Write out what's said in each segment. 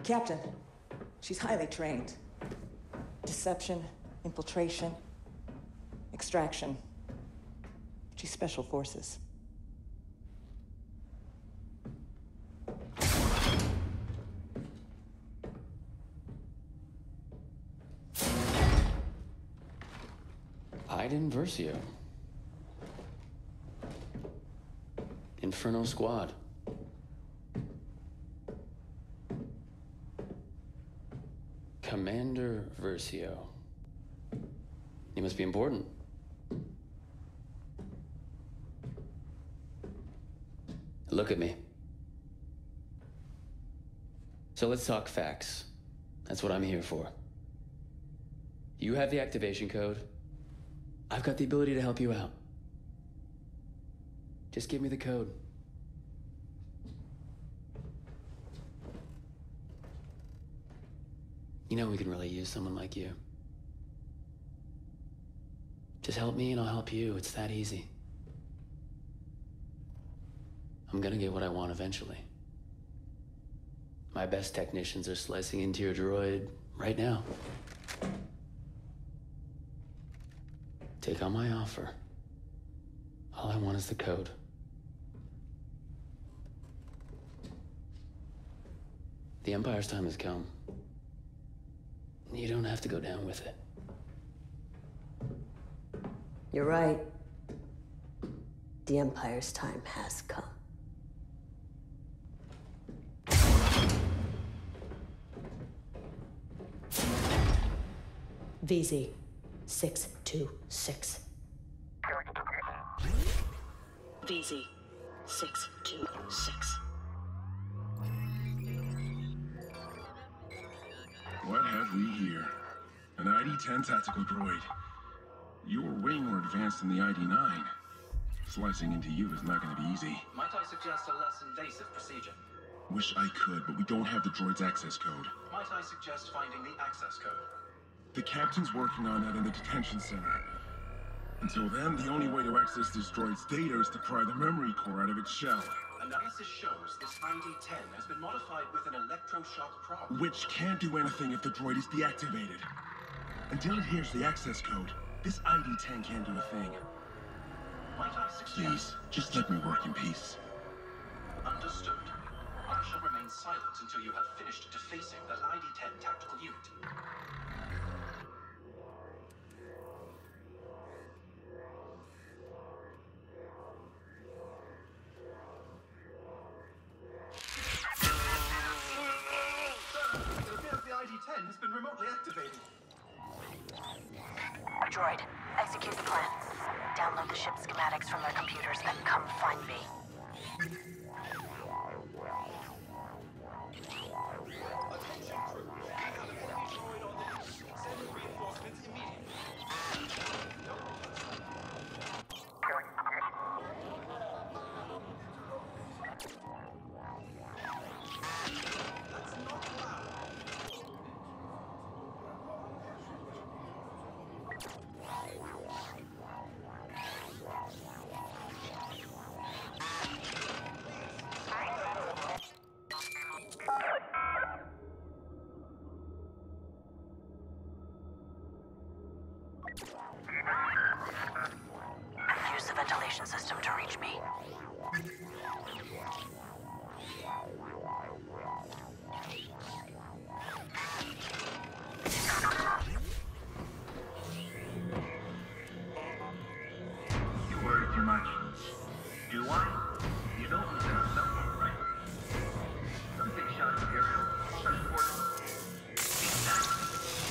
Captain, she's highly trained. Deception, infiltration, extraction. She's Special Forces. Iden Versio. Inferno Squad. Commander Versio. You must be important. Look at me. So let's talk facts. That's what I'm here for. You have the activation code. I've got the ability to help you out. Just give me the code. You know we can really use someone like you. Just help me and I'll help you. It's that easy. I'm gonna get what I want eventually. My best technicians are slicing into your droid right now. Take on my offer. All I want is the code. The Empire's time has come. You don't have to go down with it. You're right. The Empire's time has come. VZ 626. VZ 626. What have we here? An ID-10 tactical droid. You were way more advanced than the ID-9. Slicing into you is not going to be easy. Might I suggest a less invasive procedure? Wish I could, but we don't have the droid's access code. Might I suggest finding the access code? The captain's working on that in the detention center. Until then, the only way to access this droid's data is to pry the memory core out of its shell. Analysis shows this ID-10 has been modified with an electroshock probe. Which can't do anything if the droid is deactivated. Until it hears the access code, this ID-10 can't do a thing. Might I suggest... Please, just let me work in peace. Understood. I shall remain silent until you have finished defacing that ID-10 tactical unit. ID-10 has been remotely activated. Droid, execute the plan. Download the ship schematics from their computers, then come find me. Attention crew. We have a droid on the loose. Send reinforcements immediately. That's not allowed. Use the ventilation system to reach me. You worry too much. Do I? You know who's in our cell phone, right? Something shot Imperial. Transported. Exactly.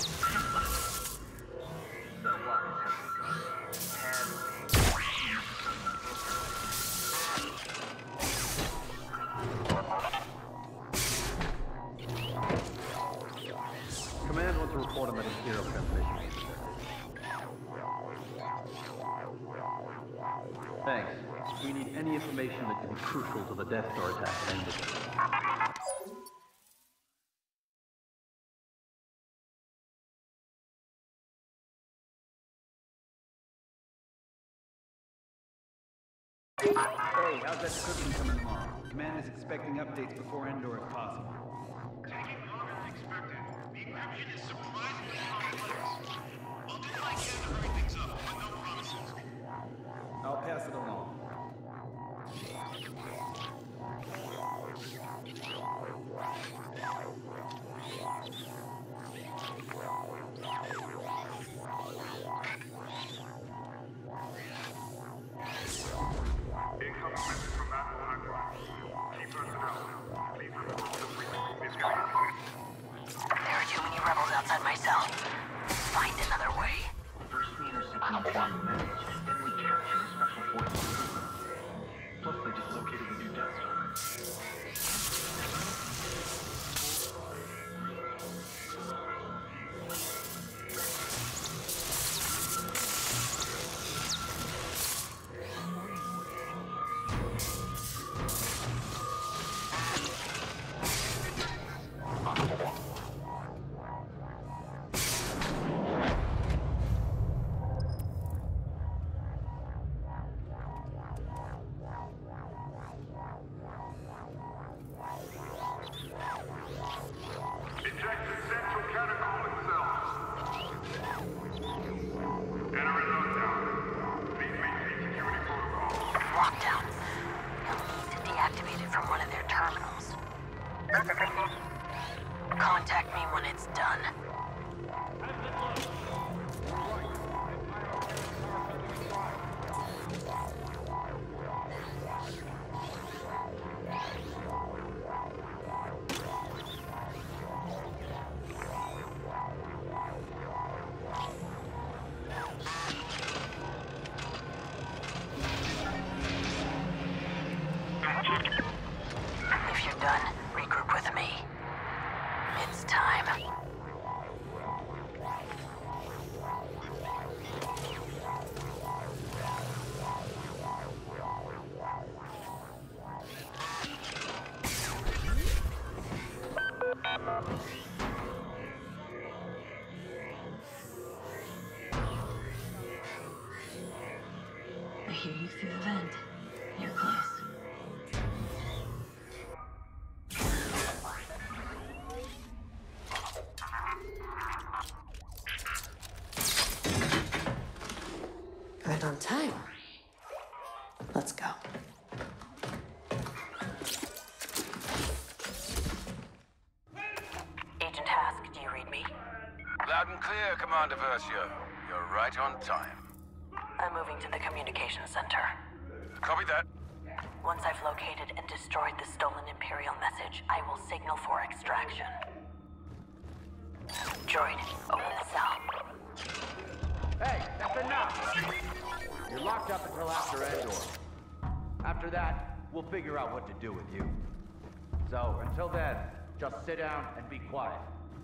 So wise have we gone? Command wants to report him at Imperial transmission. Thanks. We need any information that could be crucial to the Death Star attack ending. Hey, how's that equipment coming along? Command is expecting updates before Endor if possible. Taking longer Reception is surprisingly complex. I'll do what I can to hurry things up, but no promises. I'll pass it along. There are too many rebels outside my cell. Find another way. First we intercept the Imperial message, then we capture the Special Forces. Plus, they just located the new Death Star. Lockdown. You'll need to deactivate it from one of their terminals. Contact me when it's done. If you're done, regroup with me. It's time. I hear you through the vent. You're close. Right on time. Let's go. Agent Hask, do you read me? Loud and clear, Commander Versio. You're right on time. I'm moving to the communications center. Copy that. Once I've located and destroyed the stolen Imperial message, I will signal for extraction. Droid, open the cell. Hey, that's enough! You're locked up until after Endor. After that, we'll figure out what to do with you. So, until then, just sit down and be quiet.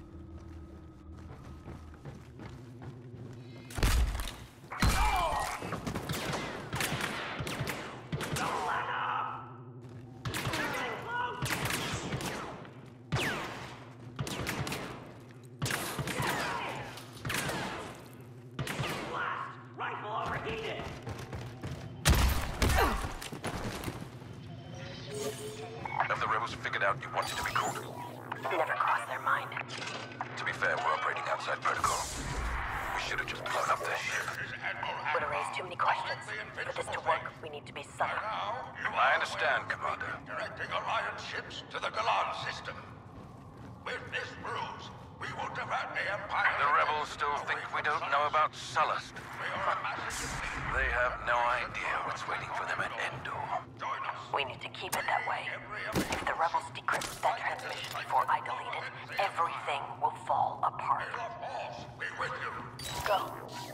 Have the rebels figured out you wanted to be caught? Never crossed their mind. To be fair, we're operating outside protocol. We should have just blown up their ship. Would have raised too many questions. For this to work, we need to be southern. I understand, Commander. Directing Alliance ships to the Galan system. With this ruse, we will divert the Empire. The rebels still think we don't know about Sullust. They have no idea what's waiting for them at Endor. We need to keep it that way. If the rebels decrypt that transmission before I delete it, everything will fall apart. Be with you. Go.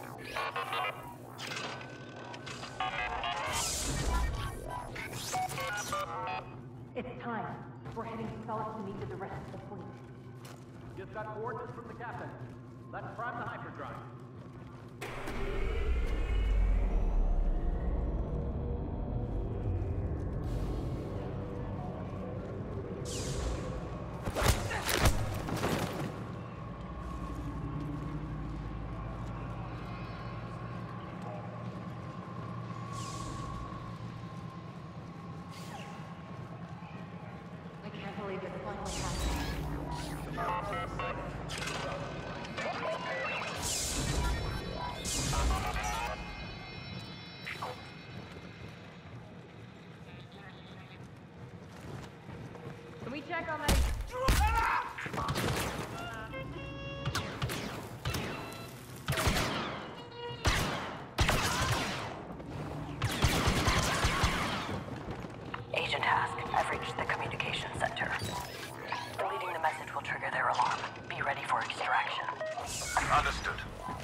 It's time. We're heading south to meet with the rest of the fleet. Just got coordinates from the captain. Let's prime the hyperdrive. I can't believe it's finally happening. check on that. Agent Hask, I've reached the communication center. Deleting the message will trigger their alarm. Be ready for extraction. Understood.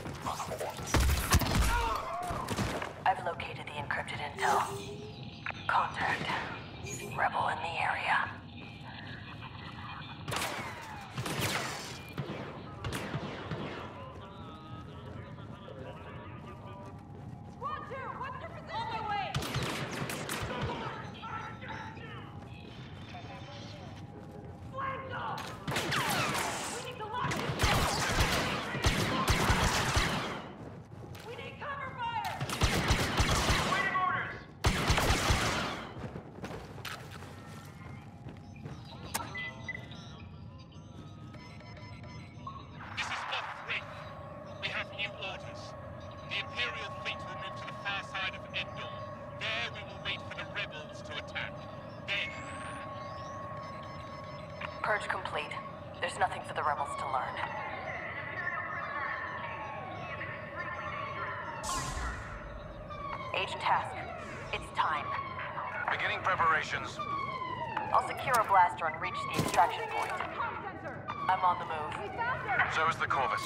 I've located the encrypted intel. Contact. Rebel in the area. Purge complete. There's nothing for the rebels to learn. Agent Hask, it's time. Beginning preparations. I'll secure a blaster and reach the extraction point. I'm on the move. So is the Corvus.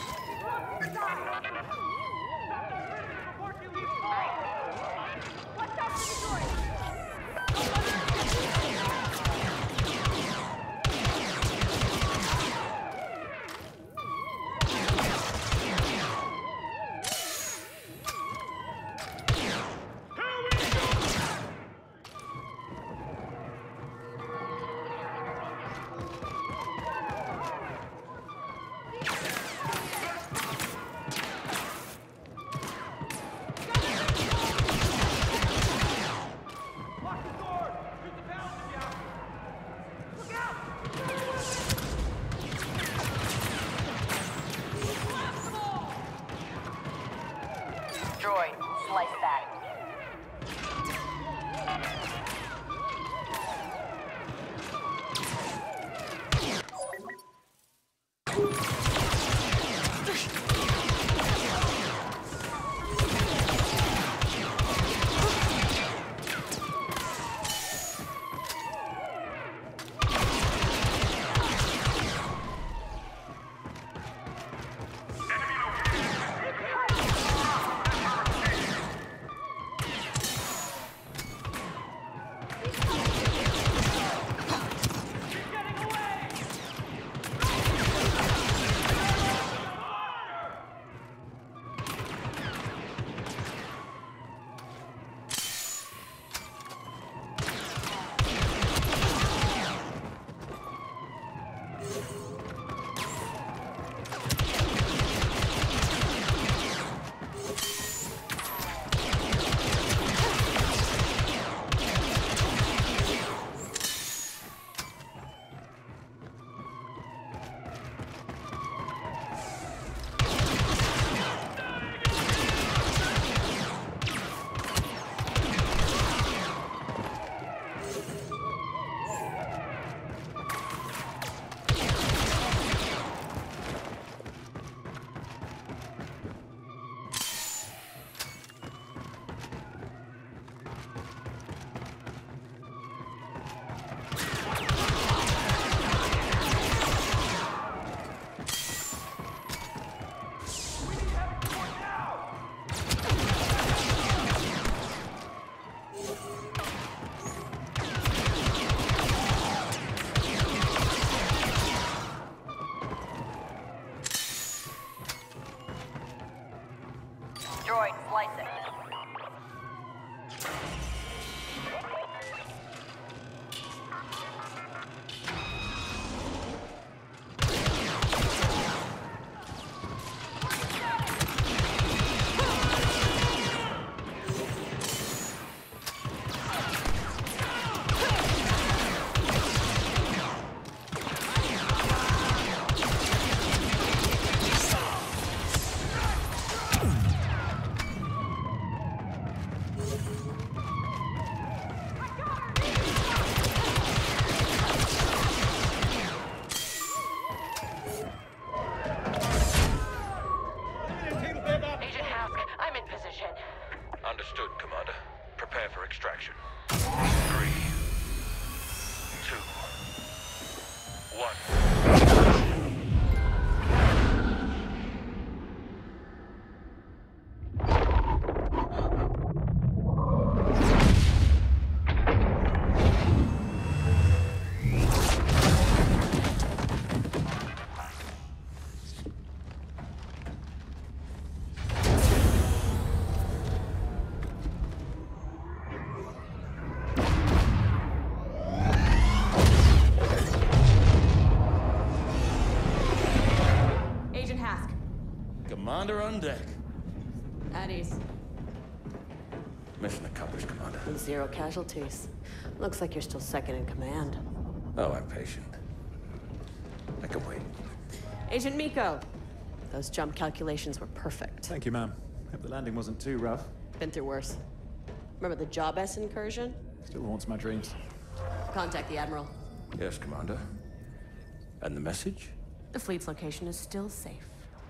Commander on deck. At ease. Mission accomplished, Commander. 0 casualties. Looks like you're still second in command. Oh, I'm patient. I can wait. Agent Miko, those jump calculations were perfect. Thank you, ma'am. Hope the landing wasn't too rough. Been through worse. Remember the Job S incursion? Still haunts my dreams. Contact the Admiral. Yes, Commander. And the message? The fleet's location is still safe.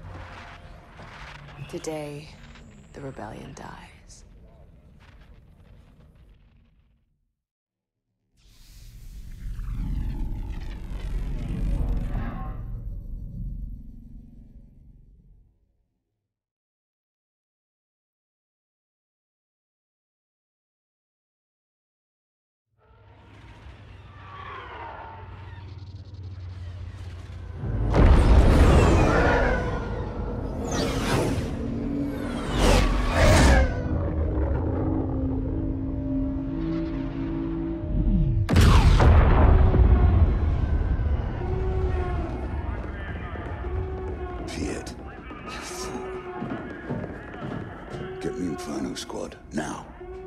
Today, the rebellion dies. Piet. Get me Inferno Squad, now.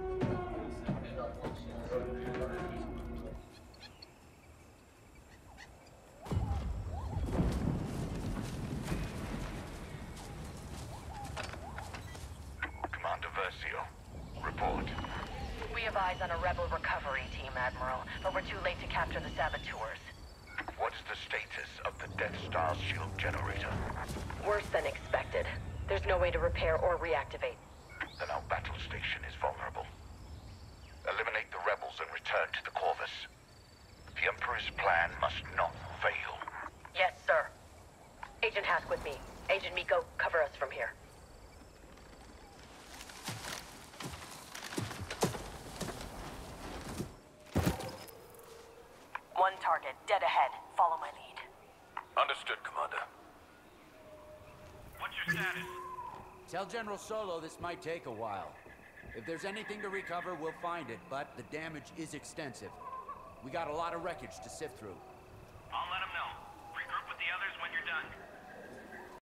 Commander Versio, report. We have eyes on a rebel recovery team, Admiral, but we're too late to capture the saboteurs. What's the status of the Death Star shield generator? Worse than expected. There's no way to repair or reactivate. Then our battle station is vulnerable. Eliminate the rebels and return to the Corvus. The Emperor's plan must not fail. Yes, sir. Agent Hask with me. Agent Miko, cover us from here. One target, dead ahead. Follow my lead. Understood, Commander. What's your status? Tell General Solo this might take a while. If there's anything to recover, we'll find it, but the damage is extensive. We got a lot of wreckage to sift through.